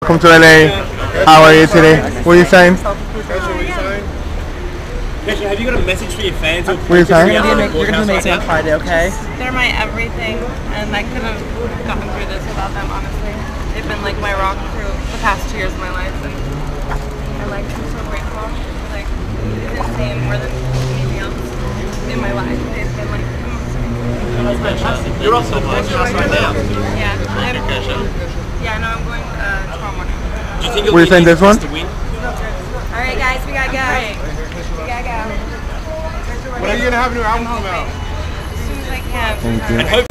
Welcome to LA. How are you today? What are you saying? Kesha, have you got a message for your fans? What are you saying? You're gonna make me on Friday, okay? They're my everything, and I couldn't have gotten through this without them, honestly. They've been like my rock through the past 2 years of my life, and I'm so grateful. Like, it's insane, more than anything else in my life. They've been like amazing. You're also watching us right now. Yeah, no, I'm going tomorrow morning. Do you think What are you saying, this one? to win? Alright guys, we gotta go. We gotta go. When are you gonna have a new album come out? As soon as I can. Thank you. And hope